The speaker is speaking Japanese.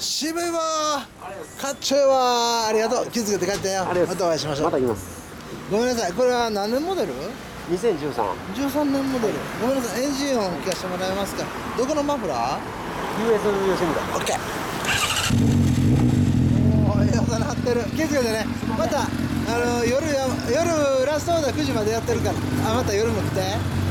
渋いわー、かっちょいいわー、ありがとう。気づけて帰ってよ。またお会いしましょう。 また来ます。 ごめんなさい、これは何年モデル 2013。 13年モデル。ごめんなさい、エンジン音聞かせてもらえますか。どこのマフラー US 吉村。 オッケー。おー、いい音鳴ってる。気づけてね。また夜ラストオーダー9時までやってるから、また夜も来て。